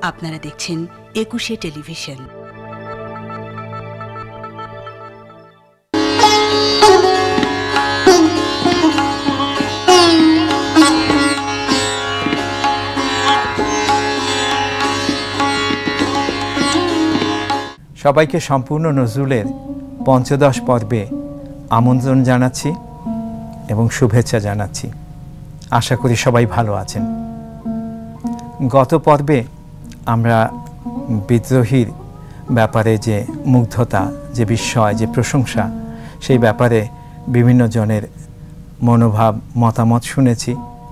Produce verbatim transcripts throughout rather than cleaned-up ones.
আপনারা দেখছেন একুশে টেলিভিশন। সবাইকে সম্পূর্ণ নজরুলের পঞ্চদশ পর্বে আমন্ত্রণ জানাচ্ছি এবং শুভেচ্ছা জানাচ্ছি। আশা করি সবাই ভালো আছেন। গত পর্বে আমরা বিদ্রোহীর ব্যাপারে যে মুগ্ধতা, যে বিস্ময়, যে প্রশংসা, সেই ব্যাপারে বিভিন্ন জনের মনোভাব, মতামত শুনেছি।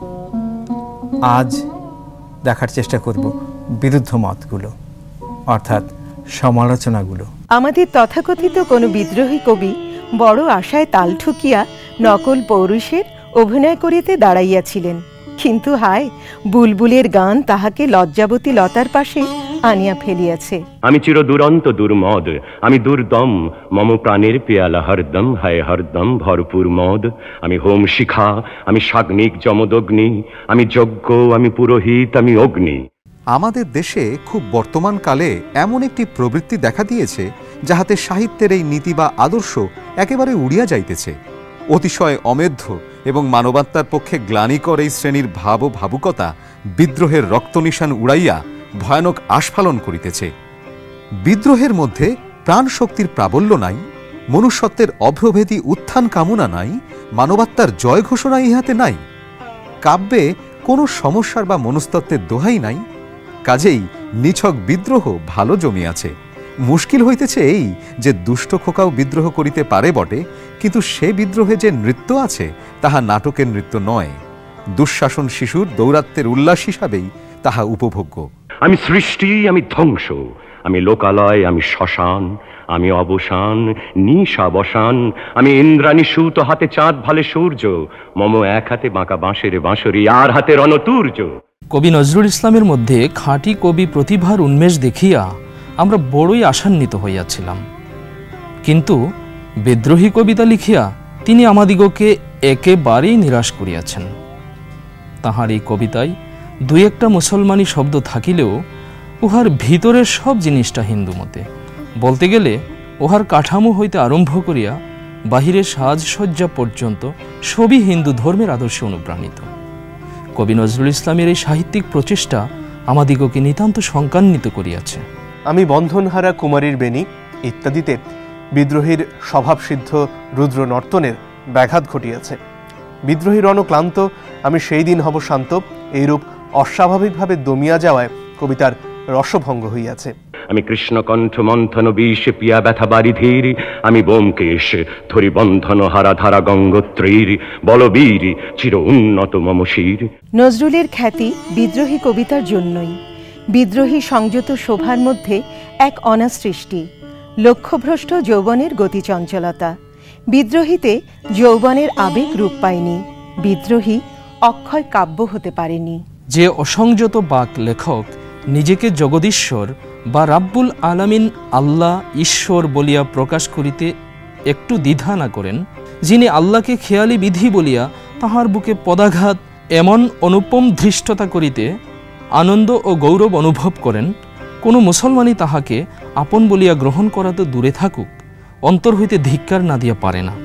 আজ দেখার চেষ্টা করব বিরুদ্ধ মতগুলো, অর্থাৎ সমালোচনাগুলো। আমাদের তথাকথিত কোনো বিদ্রোহী কবি বড় আশায় তাল ঠুকিয়া নকল পৌরুষের অভিনয় করিতে দাঁড়াইয়াছিলেন, কিন্তু হায়, বুলবুলের গান তাহাকে লজ্জাবতী লতার পাশে আনিয়া ফেলিয়াছে। আমি চির দুরন্ত দুর্মদ, আমি দুর্দম, মম প্রাণের পেয়ালা হরদম, হায় হরদম ভরপুর মদ। আমি হোম শিখা, আমি সাগ্নিক যমদগ্নি, আমি যজ্ঞ, আমি পুরোহিত, আমি অগ্নি। আমাদের দেশে খুব বর্তমান কালে এমন একটি প্রবৃত্তি দেখা দিয়েছে, যাহাতে সাহিত্যের এই নীতি বা আদর্শ একেবারে উড়িয়া যাইতেছে। অতিশয় অমেধ্য এবং মানবাত্মার পক্ষে গ্লানিকর এই শ্রেণীর ভাব ও ভাবুকতা বিদ্রোহের রক্তনিশান উড়াইয়া ভয়ানক আস্ফালন করিতেছে। বিদ্রোহের মধ্যে প্রাণ শক্তির প্রাবল্য নাই, মনুষ্যত্বের অভ্রভেদী উত্থান কামনা নাই, মানবাত্মার জয় ঘোষণা ইহাতে নাই। কাব্যে কোনো সমস্যার বা মনস্তত্ত্বের দোহাই নাই। কাজেই নিছক বিদ্রোহ ভালো জমিয়াছে। মুশকিল হইতেছে এই যে দুষ্ট খোকাও বিদ্রোহ করিতে পারে বটে, কিন্তু সে বিদ্রোহে যে নৃত্য আছে তাহা নাটকের নৃত্য নয়, দুঃশাসন শিশুর দৌরাত্মের উল্লাস হিসাবেই তাহা উপভোগ্য। আমি সৃষ্টি, আমি ধ্বংস, আমি লোকালয়, আমি শ্মশান, আমি অবসান, নিশাবসান, আমি ইন্দ্রাণী সুত, হাতে চাঁদ ভালে সূর্য, মম এক হাতে বাঁকা বাঁশের বাঁশরি, আর হাতে রণতুর্য। কবি নজরুল ইসলামের মধ্যে খাঁটি কবি প্রতিভার উন্মেষ দেখিয়া আমরা বড়ই আশান্বিত হইয়াছিলাম, কিন্তু বিদ্রোহী কবিতা লিখিয়া তিনি আমাদিগকে একেবারেই নিরাশ করিয়াছেন। তাহার এই কবিতায় দুই একটা মুসলমানি শব্দ থাকিলেও উহার ভিতরের সব জিনিসটা হিন্দু মতে। বলতে গেলে উহার কাঠামো হইতে আরম্ভ করিয়া বাহিরের সাজসজ্জা পর্যন্ত সবই হিন্দু ধর্মের আদর্শে অনুপ্রাণিত। কবি নজরুল ইসলামের এই সাহিত্যিক প্রচেষ্টা আমাদিগকে নিতান্ত শঙ্কান্বিত করিয়াছে। আমি বন্ধনহারা কুমারীর বেণী ইত্যাদিতে বিদ্রোহীর স্বভাবসিদ্ধ রুদ্র নর্তনের ব্যাঘাত ঘটিয়াছে। বিদ্রোহী রণক্লান্ত, আমি সেই দিন হব শান্ত, এইরূপ অস্বাভাবিকভাবে দমিয়া যাওয়ায় কবিতার রসভঙ্গ হইয়াছে। আমি কৃষ্ণকণ্ঠ মন্থন বিষ পিয়া ব্যথা বারিধীর, আমি বোমকেশ ধরি বন্ধন হারা ধারা গঙ্গোত্রীর, বলবীর চির উন্নত মম শির। নজরুলের খ্যাতি বিদ্রোহী কবিতার জন্যই। বিদ্রোহী সংযত শোভার মধ্যে এক অনাসৃষ্টি, লক্ষ্যভ্রষ্ট যৌবনের গতিচঞ্চলতা। বিদ্রোহীতে যৌবনের আবেগ রূপ পায়নি, বিদ্রোহী অক্ষয় কাব্য হতে পারেনি। যে অসংযত বাক লেখক নিজেকে জগদীশ্বর বা রাব্বুল আলামিন, আল্লাহ, ঈশ্বর বলিয়া প্রকাশ করিতে একটু দ্বিধা না করেন, যিনি আল্লাহকে খেয়ালি বিধি বলিয়া তাহার বুকে পদাঘাত এমন অনুপম ধৃষ্টতা করিতে আনন্দ ও গৌরব অনুভব করেন, কোনো মুসলমানই তাহাকে আপন বলিয়া গ্রহণ করা তো দূরে থাকুক, অন্তর হইতে ধিক্কার না দিয়া পারে না।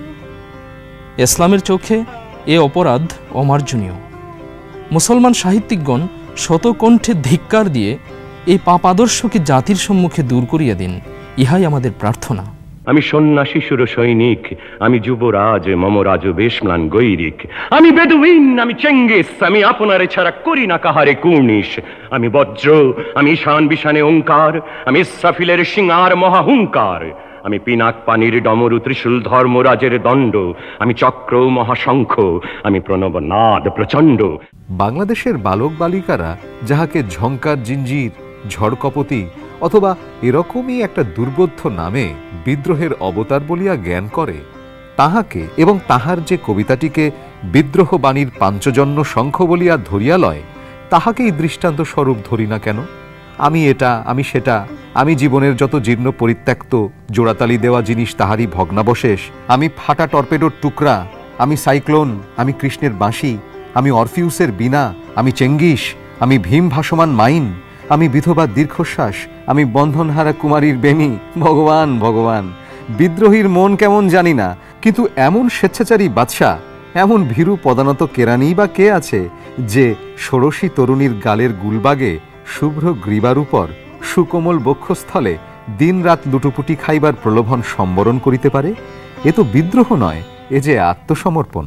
ইসলামের চোখে এ অপরাধ অমার্জনীয়। মুসলমান সাহিত্যিকগণ শতকণ্ঠে ধিক্কার দিয়ে এই পাপ আদর্শকে জাতির সম্মুখে দূর করিয়া দিন, ইহাই আমাদের প্রার্থনা। আমি সন্ন্যাসী সুর সৈনিক, আমি যুবরাজ, মম রাজবেশ ম্লান গৈরিক, আমি বেদুইন, আমি চেঙ্গিস, আমি আপনারে ছাড়া করি না কাহারে কুর্নিশ। আমি বজ্র, আমি ঈশান বিশানে ওঙ্কার, আমি ইসরাফিলের সিংহার মহাহুঙ্কার, আমি পিনাক পানির ডমরু ত্রিশূল ধর্মরাজের দণ্ড, আমি চক্র মহাশঙ্খ, আমি প্রণব নাদ প্রচণ্ড। বাংলাদেশের বালক বালিকারা যাহাকে ঝঙ্কার জিঞ্জির, ঝড়কপতি অথবা এরকমই একটা দুর্বোধ্য নামে বিদ্রোহের অবতার বলিয়া জ্ঞান করে, তাহাকে এবং তাহার যে কবিতাটিকে বিদ্রোহ বাণীর পাঞ্চজন্য শঙ্খ বলিয়া ধরিয়া লয়, তাহাকেই দৃষ্টান্ত স্বরূপ ধরি না কেন? আমি এটা, আমি সেটা, আমি জীবনের যত জীর্ণ পরিত্যক্ত জোড়াতালি দেওয়া জিনিস তাহারই ভগ্নাবশেষ, আমি ফাটা টর্পেডোর টুকরা, আমি সাইক্লোন, আমি কৃষ্ণের বাঁশি, আমি অরফিউসের বীণা, আমি চেঙ্গিস, আমি ভীম ভাসমান মাইন, আমি বিধবা দীর্ঘশ্বাস, আমি বন্ধনহারা কুমারীর বেনি। ভগবান ভগবান, বিদ্রোহীর মন কেমন জানি না, কিন্তু এমন স্বেচ্ছাচারী বাদশা, এমন ভীরু পদানত কেরানি বা কে আছে যে ষোড়শী তরুণীর গালের গুলবাগে শুভ্র গ্রীবার উপর সুকোমল বক্ষস্থলে দিন রাত লুটোপুটি খাইবার প্রলোভন সম্বরণ করিতে পারে? এ তো বিদ্রোহ নয়, এ যে আত্মসমর্পণ।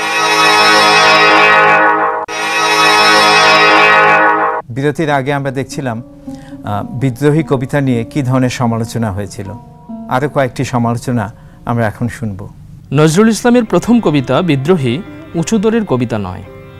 বিরতির আগে আমরা দেখছিলাম বিদ্রোহী কবিতা নিয়ে কি ধরনের সমালোচনা হয়েছিল। আরও কয়েকটি সমালোচনা আমরা এখন শুনব। নজরুল ইসলামের প্রথম কবিতা বিদ্রোহী উঁচুদরের কবিতা নয়।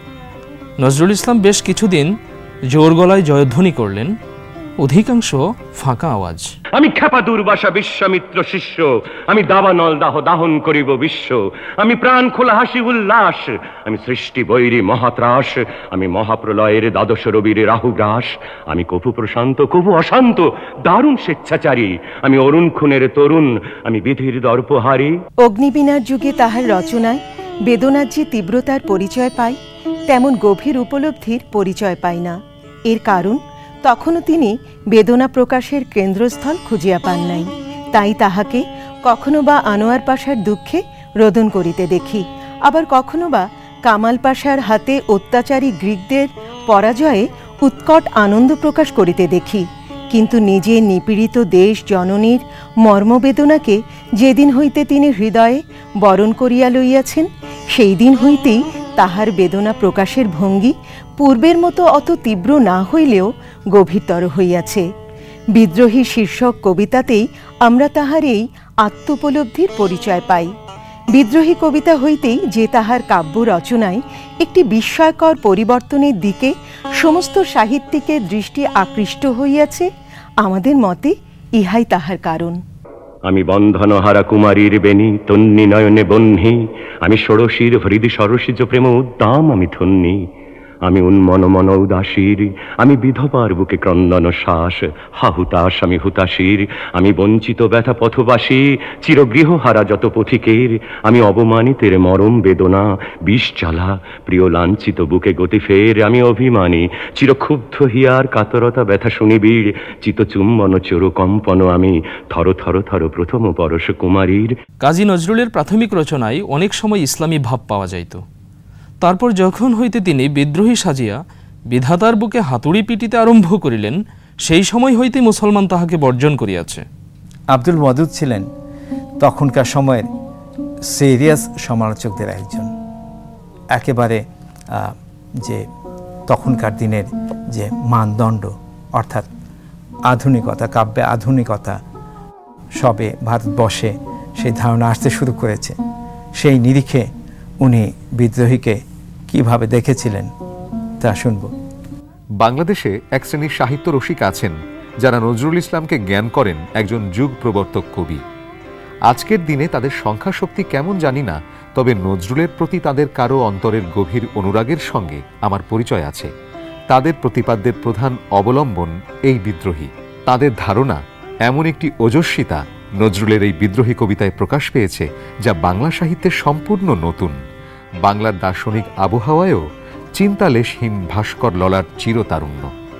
নজরুল ইসলাম বেশ কিছুদিন জোর গলায় জয়ধ্বনি করলেন, অধিকাংশ ফাঁকা আওয়াজ। আমি খেপা দুর্বাসা বিশ্বামিত্র শিষ্য, আমি দাবানল দাহ দাহন করিব বিশ্ব, আমি প্রাণ খোলা হাসি উল্লাস, আমি সৃষ্টি বৈরী মহাত্রাস, আমি মহাপ্রলয়ের দ্বাদশ রবির রাহুগ্রাস, আমি কপু প্রশান্ত কবু অশান্ত দারুণ স্বেচ্ছাচারী, আমি অরুণ খুনের তরুণ, আমি বিধির দর্পহারী। অগ্নিবীণার যুগে তাহার রচনায় বেদনার যে তীব্রতার পরিচয় পায়, তেমন গভীর উপলব্ধির পরিচয় পায় না। এর কারণ তখনও তিনি বেদনা প্রকাশের কেন্দ্রস্থল খুঁজিয়া পান নাই। তাই তাহাকে কখনো বা আনোয়ার পাশার দুঃখে রোদন করিতে দেখি, আবার কখনো বা কামাল পাশার হাতে অত্যাচারী গ্রিকদের পরাজয়ে উৎকট আনন্দ প্রকাশ করিতে দেখি। কিন্তু নিজে নিপীড়িত দেশ জননীর মর্মবেদনাকে যেদিন হইতে তিনি হৃদয়ে বরণ করিয়া লইয়াছেন, সেই দিন হইতেই তাহার বেদনা প্রকাশের ভঙ্গি পূর্বের মতো অত তীব্র না হইলেও গভীরতর হইয়াছে। বিদ্রোহী শীর্ষক কবিতাতেই আমরা তাহার এই আত্মোপলব্ধির পরিচয় পাই। বিদ্রোহী কবিতা হইতেই যে তাহার কাব্য রচনায় একটি বিস্ময়কর পরিবর্তনের দিকে সমস্ত সাহিত্যিকের দৃষ্টি আকৃষ্ট হইয়াছে, আমাদের মতে ইহাই তাহার কারণ। আমি বন্ধনহারা কুমারীর বেনি, তন্নি নয়নে বহ্নি, আমি ষোড়শীর হৃদি সরসিজ প্রেম উদ্দাম আমি ধন্যি, আমি উন্মন মন উদাসীর, আমি বিধবার বুকে ক্রন্দন শ্বাস, হা হুতাশ আমি হুতাশীর, আমি বঞ্চিত ব্যথা পথবাসী, চিরগৃহহারা যত পথিকের, আমি অবমানিতের মরম বেদনা, বিষ জ্বালা প্রিয় লাঞ্ছিত বুকে গতি ফের, আমি অভিমানী চিরক্ষুব্ধ হিয়ার কাতরতা ব্যথা শুনিবিড়, চিতচুম্বন চোর কম্পন আমি থর থর থর প্রথম পরশ কুমারীর। কাজী নজরুলের প্রাথমিক রচনায় অনেক সময় ইসলামী ভাব পাওয়া যাইত। তারপর যখন হইতে তিনি বিদ্রোহী সাজিয়া বিধাতার বুকে হাতুড়ি পিটিতে আরম্ভ করিলেন, সেই সময় হইতে মুসলমান তাহাকে বর্জন করিয়াছে। আব্দুল ওয়াদুদ ছিলেন তখনকার সময়ের সিরিয়াস সমালোচকদের একজন। একেবারে যে তখনকার দিনের যে মানদণ্ড, অর্থাৎ আধুনিকতা, কাব্যে আধুনিকতা সবে ভারতবর্ষে সেই ধারণা আসতে শুরু করেছে, সেই নিরিখে উনি বিদ্রোহীকে কিভাবে দেখেছিলেন তা শুনব। বাংলাদেশে এক শ্রেণীর সাহিত্য রসিক আছেন যারা নজরুল ইসলামকে জ্ঞান করেন একজন যুগ প্রবর্তক কবি। আজকের দিনে তাদের সংখ্যা শক্তি কেমন জানি না, তবে নজরুলের প্রতি তাদের কারো অন্তরের গভীর অনুরাগের সঙ্গে আমার পরিচয় আছে। তাদের প্রতিপাদ্যের প্রধান অবলম্বন এই বিদ্রোহী। তাদের ধারণা এমন একটি ওজস্বিতা নজরুলের এই বিদ্রোহী কবিতায় প্রকাশ পেয়েছে যা বাংলা সাহিত্যের সম্পূর্ণ নতুন। বাংলার দার্শনিক আবহাওয়ায়ও চিন্তালেশহীন ভাস্কর ললার চিরতারুণ্য।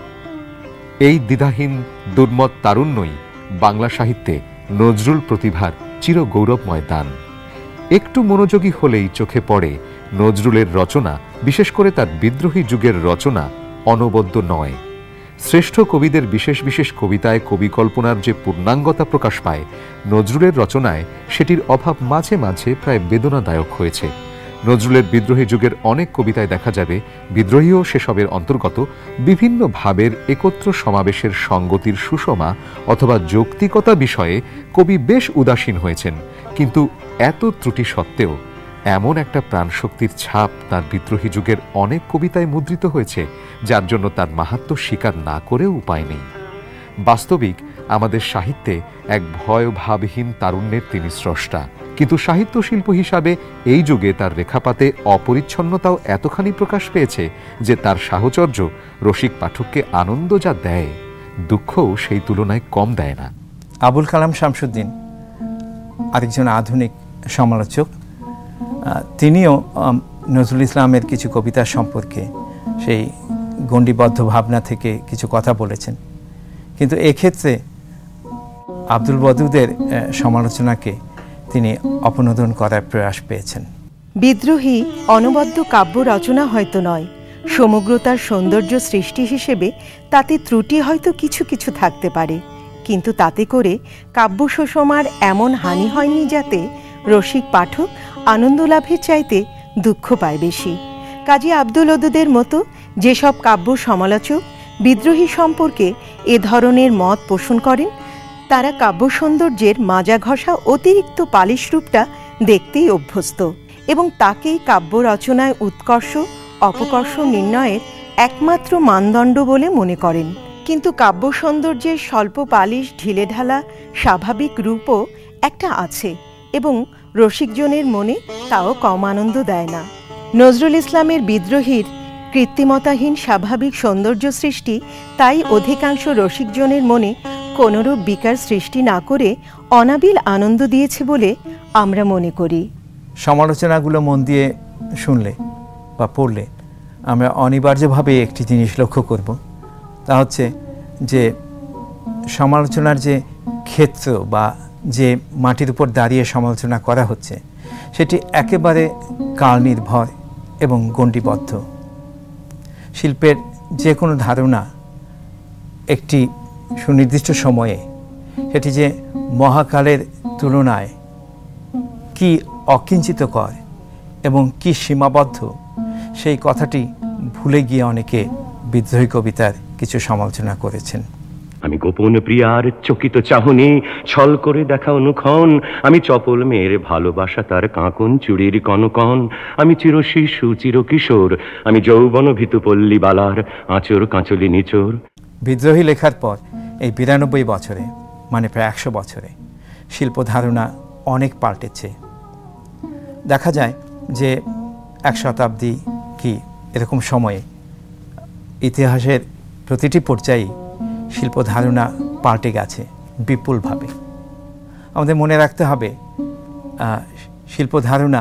এই দ্বিধাহীন দুর্মত তারুণ্যই বাংলা সাহিত্যে নজরুল প্রতিভার চির গৌরবময় দান। একটু মনোযোগী হলেই চোখে পড়ে নজরুলের রচনা, বিশেষ করে তার বিদ্রোহী যুগের রচনা অনবদ্য নয়। শ্রেষ্ঠ কবিদের বিশেষ বিশেষ কবিতায় কবি কল্পনার যে পূর্ণাঙ্গতা প্রকাশ পায়, নজরুলের রচনায় সেটির অভাব মাঝে মাঝে প্রায় বেদনাদায়ক হয়েছে। নজরুলের বিদ্রোহী যুগের অনেক কবিতায় দেখা যাবে বিদ্রোহীও সেসবের অন্তর্গত বিভিন্ন ভাবের একত্র সমাবেশের সঙ্গতির সুষমা অথবা যৌক্তিকতা বিষয়ে কবি বেশ উদাসীন হয়েছেন, কিন্তু এত ত্রুটি সত্ত্বেও এমন একটা প্রাণশক্তির ছাপ তার বিদ্রোহী যুগের অনেক কবিতায় মুদ্রিত হয়েছে, যার জন্য তার মাহাত্ম্য স্বীকার না করেও উপায় নেই। বাস্তবিক আমাদের সাহিত্যে এক ভয়ভাবহীন তারুণ্যের তিনি স্রষ্টা, কিন্তু সাহিত্য শিল্প হিসাবে এই যুগে তার রেখাপাতে অপরিচ্ছন্নতাও এতখানি প্রকাশ পেয়েছে যে তার সাহচর্য রসিক পাঠককে আনন্দ যা দেয়, দুঃখও সেই তুলনায় কম দেয় না। আবুল কালাম শামসুদ্দিন আরেকজন আধুনিক সমালোচক, তিনিও নজরুল ইসলামের কিছু কবিতা সম্পর্কে সেই গণ্ডিবদ্ধ ভাবনা থেকে কিছু কথা বলেছেন, কিন্তু এক্ষেত্রে আব্দুল ওয়াদুদের সমালোচনাকে তিনি অপনোদন করার প্রয়াস পেয়েছেন। বিদ্রোহী অনবদ্য কাব্য রচনা হয়তো নয়, সমগ্রতার সৌন্দর্য সৃষ্টি হিসেবে তাতে ত্রুটি হয়তো কিছু কিছু থাকতে পারে, কিন্তু তাতে করে কাব্য সুষমার এমন হানি হয়নি যাতে রসিক পাঠক আনন্দ লাভের চাইতে দুঃখ পায় বেশি। কাজী আব্দুল ওদুদের মতো যেসব কাব্য সমালোচক বিদ্রোহী সম্পর্কে এ ধরনের মত পোষণ করেন, তারা কাব্য সৌন্দর্যের মাজা ঘষা অতিরিক্ত পালিশ রূপটা দেখতেই অভ্যস্ত এবং তাকেই কাব্য রচনায় উৎকর্ষ অপকর্ষ নির্ণয়ের একমাত্র মানদণ্ড বলে মনে করেন। কিন্তু কাব্য সৌন্দর্যের স্বল্প পালিশ ঢিলেঢালা স্বাভাবিক রূপও একটা আছে এবং রসিকজনের মনে তাও কম আনন্দ দেয় না। নজরুল ইসলামের বিদ্রোহীর কৃত্রিমতাহীন স্বাভাবিক সৌন্দর্য সৃষ্টি তাই অধিকাংশ রসিকজনের মনে কোনরূপ বিকার সৃষ্টি না করে অনাবিল আনন্দ দিয়েছে বলে আমরা মনে করি। সমালোচনাগুলো মন দিয়ে শুনলে বা পড়লে আমরা অনিবার্যভাবে একটি জিনিস লক্ষ্য করব, তা হচ্ছে যে সমালোচনার যে ক্ষেত্র বা যে মাটির উপর দাঁড়িয়ে সমালোচনা করা হচ্ছে সেটি একেবারে কাল নির্ভর এবং গণ্ডিবদ্ধ। শিল্পের যে কোনো ধারণা একটি সুনির্দিষ্ট সময়ে সেটি যে মহাকালের তুলনায় কি অকিঞ্চিতকর এবং কি সীমাবদ্ধ, সেই কথাটি ভুলে গিয়ে অনেকে বিদ্রোহী কবিতার কিছু সমালোচনা করেছেন। আমি গোপন প্রিয়ার চকিত চাহনি ছল করে দেখা অনুক্ষণ, আমি চপল মেয়ের ভালোবাসা তার কাঁকন চুড়ির কনকন, আমি চিরশিশু চিরকিশোর, আমি যৌবন ভীতু পল্লী বালার আঁচর কাঁচলি নিচোর। বিদ্রোহী লেখার পর এই বিরানব্বই বছরে মানে প্রায় একশো বছরে শিল্প ধারণা অনেক পাল্টেছে। দেখা যায় যে এক শতাব্দী কি এরকম সময়ে ইতিহাসের প্রতিটি পর্যায়ে শিল্প ধারণা পাল্টে গেছে বিপুলভাবে। আমাদের মনে রাখতে হবে শিল্প ধারণা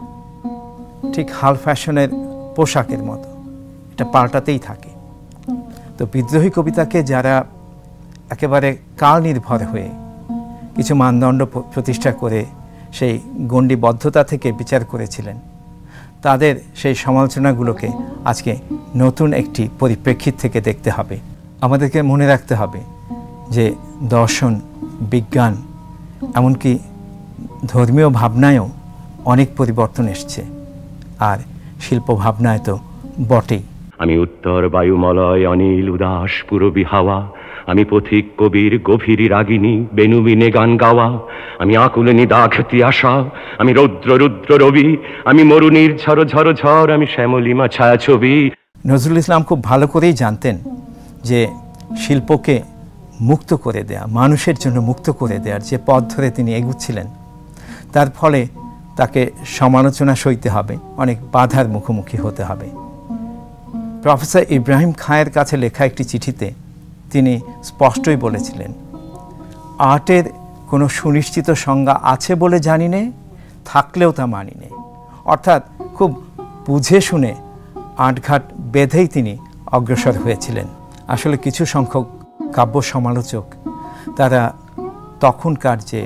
ঠিক হাল ফ্যাশনের পোশাকের মতো, এটা পাল্টাতেই থাকে। তো বিদ্রোহী কবিতাকে যারা একেবারে কাল নির্ভর হয়ে কিছু মানদণ্ড প্রতিষ্ঠা করে সেই গণ্ডিবদ্ধতা থেকে বিচার করেছিলেন, তাদের সেই সমালোচনাগুলোকে আজকে নতুন একটি পরিপ্রেক্ষিত থেকে দেখতে হবে। আমাদেরকে মনে রাখতে হবে যে দর্শন, বিজ্ঞান, এমনকি ধর্মীয় ভাবনায়ও অনেক পরিবর্তন এসছে, আর শিল্প ভাবনায় তো বটেই। আমি উত্তর বায়ুমলয় অনিল উদাস পুরবী হাওয়া, আমি পথিক কবির গভীর রাগিনী বেনুবিনে গান গাওয়া, আমি আকুলিনী দাঘতি আশা, আমি রৌদ্র রুদ্র রবি, আমি মরুনির ঝড় ঝড় ঝড়, আমি শ্যামলিমা ছায়া ছবি। নজরুল ইসলাম খুব ভালো করেই জানতেন যে শিল্পকে মুক্ত করে দেয়া, মানুষের জন্য মুক্ত করে দেওয়ার যে পথ ধরে তিনি এগুচ্ছিলেন, তার ফলে তাকে সমালোচনা সইতে হবে, অনেক বাধার মুখোমুখি হতে হবে। প্রফেসর ইব্রাহিম খাঁয়ের কাছে লেখা একটি চিঠিতে তিনি স্পষ্টই বলেছিলেন, আর্টের কোনো সুনিশ্চিত সংজ্ঞা আছে বলে জানি নে, থাকলেও তা মানি নে। অর্থাৎ খুব বুঝে শুনে আঁটঘাট বেঁধেই তিনি অগ্রসর হয়েছিলেন। আসলে কিছু সংখ্যক কাব্য সমালোচক তারা তখনকার যে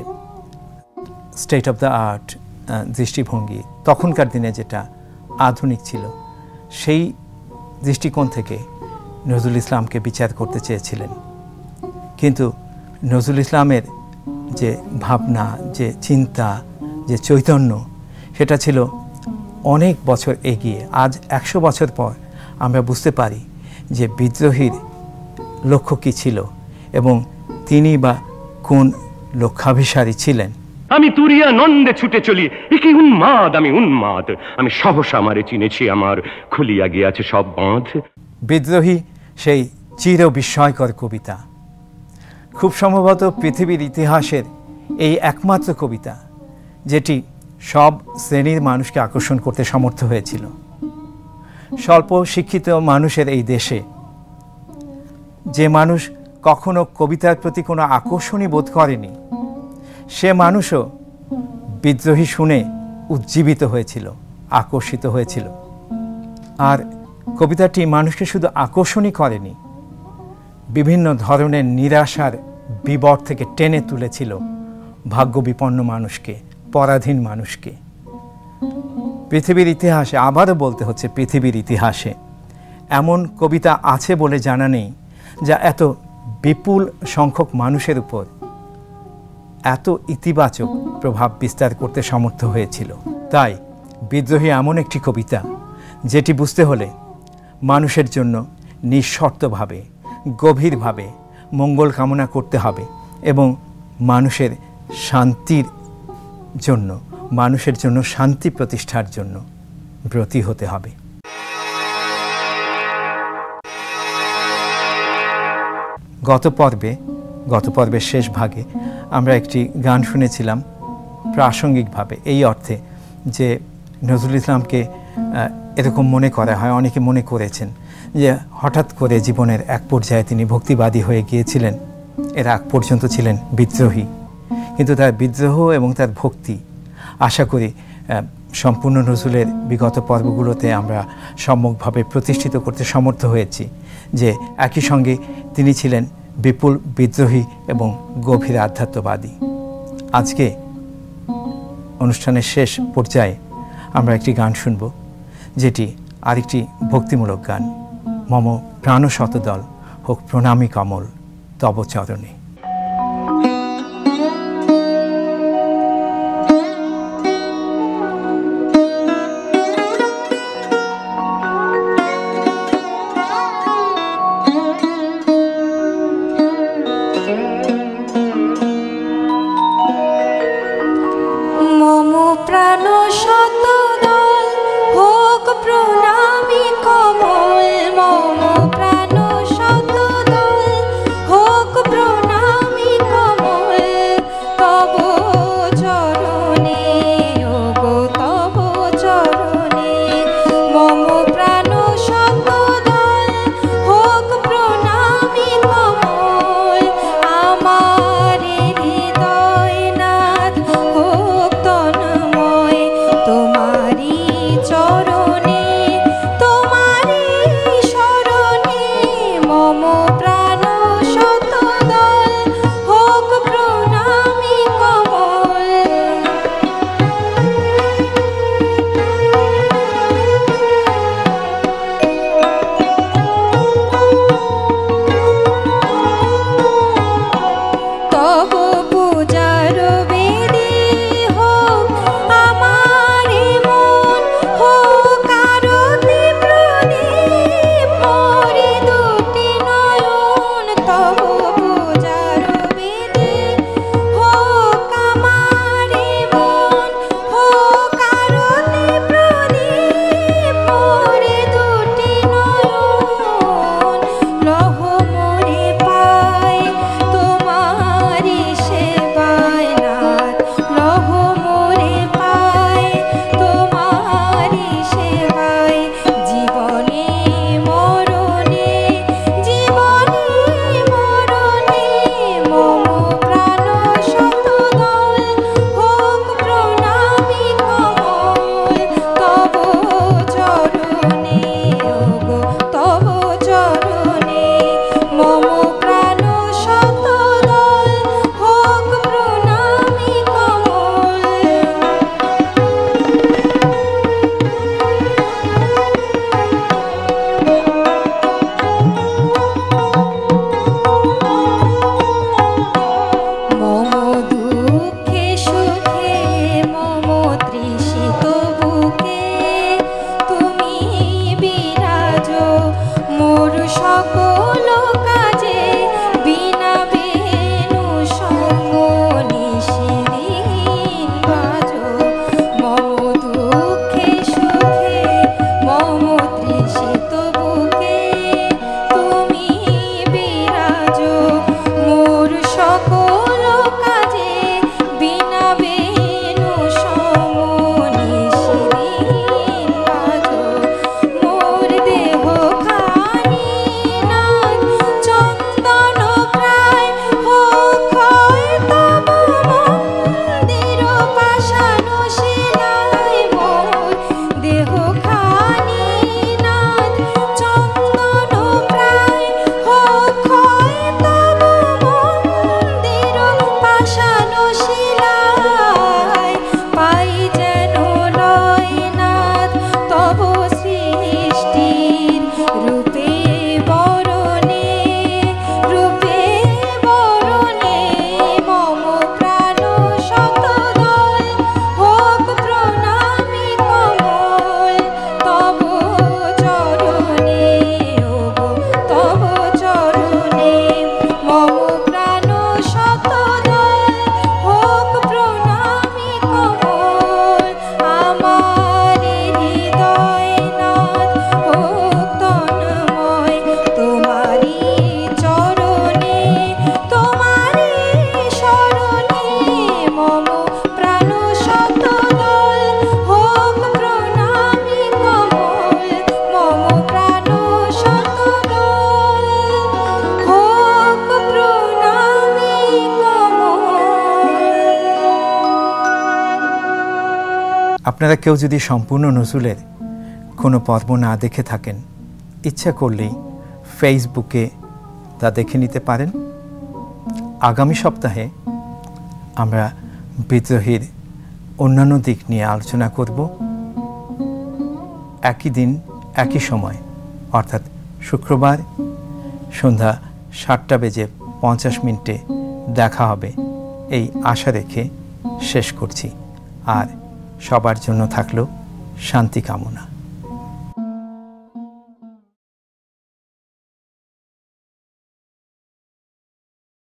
স্টেট অফ দ্য আর্ট দৃষ্টিভঙ্গি, তখনকার দিনে যেটা আধুনিক ছিল, সেই দৃষ্টিকোণ থেকে নজরুল ইসলামকে বিচার করতে চেয়েছিলেন। কিন্তু নজরুল ইসলামের যে ভাবনা, যে চিন্তা, যে চৈতন্য, সেটা ছিল অনেক বছর এগিয়ে। আজ একশো বছর পর আমরা বুঝতে পারি যে বিদ্রোহীর লক্ষ্য কী ছিল এবং তিনি বা কোন লক্ষ্যাভিসারী ছিলেন। আমি তুরিয়া নন্দে ছুটে চলি, একি উন্মাদ আমি উন্মাদ, আমি সহসা আমারে চিনেছি, আমার খুলিয়া গিয়াছে সব বাঁধ। বিদ্রোহী সেই চির বিস্ময়কর কবিতা, খুব সম্ভবত পৃথিবীর ইতিহাসের এই একমাত্র কবিতা যেটি সব শ্রেণীর মানুষকে আকর্ষণ করতে সমর্থ হয়েছিল। স্বল্প শিক্ষিত মানুষের এই দেশে যে মানুষ কখনো কবিতার প্রতি কোনো আকর্ষণই বোধ করেনি, সে মানুষও বিদ্রোহী শুনে উজ্জীবিত হয়েছিল, আকর্ষিত হয়েছিল। আর কবিতাটি মানুষকে শুধু আকর্ষণই করেনি, বিভিন্ন ধরনের নিরাশার বিবর থেকে টেনে তুলেছিল ভাগ্যবিপন্ন মানুষকে, পরাধীন মানুষকে। পৃথিবীর ইতিহাসে, আবারও বলতে হচ্ছে পৃথিবীর ইতিহাসে, এমন কবিতা আছে বলে জানা নেই যা এত বিপুল সংখ্যক মানুষের উপর এত ইতিবাচক প্রভাব বিস্তার করতে সমর্থ হয়েছিল। তাই বিদ্রোহী এমন একটি কবিতা যেটি বুঝতে হলে মানুষের জন্য নিঃশর্তভাবে, গভীরভাবে মঙ্গল কামনা করতে হবে এবং মানুষের শান্তির জন্য, মানুষের জন্য শান্তি প্রতিষ্ঠার জন্য ব্রতী হতে হবে। গত পর্বে গত পর্বের শেষ ভাগে আমরা একটি গান শুনেছিলাম প্রাসঙ্গিকভাবে, এই অর্থে যে নজরুল ইসলামকে এরকম মনে করা হয়, অনেকে মনে করেছেন যে হঠাৎ করে জীবনের এক পর্যায়ে তিনি ভক্তিবাদী হয়ে গিয়েছিলেন, এর আগ পর্যন্ত ছিলেন বিদ্রোহী। কিন্তু তার বিদ্রোহ এবং তার ভক্তি আশা করি সম্পূর্ণ নজরুলের বিগত পর্বগুলোতে আমরা সম্যকভাবে প্রতিষ্ঠিত করতে সমর্থ হয়েছি যে একই সঙ্গে তিনি ছিলেন বিপুল বিদ্রোহী এবং গভীর আধ্যাত্মবাদী। আজকে অনুষ্ঠানের শেষ পর্যায়ে আমরা একটি গান শুনব, যেটি আরেকটি ভক্তিমূলক গান, মম প্রাণ শতদল হোক প্রণামী কমল তব চরণে। প্রণামী আপনারা কেউ যদি সম্পূর্ণ নজরুলের কোনো পর্ব না দেখে থাকেন, ইচ্ছা করলেই ফেসবুকে তা দেখে নিতে পারেন। আগামী সপ্তাহে আমরা বিদ্রোহীর অন্যান্য দিক নিয়ে আলোচনা করব। একই দিন একই সময় অর্থাৎ শুক্রবার সন্ধ্যা সাতটা বেজে পঞ্চাশ মিনিটে দেখা হবে এই আশা রেখে শেষ করছি। আর সবার জন্য থাকলো শান্তি কামনা।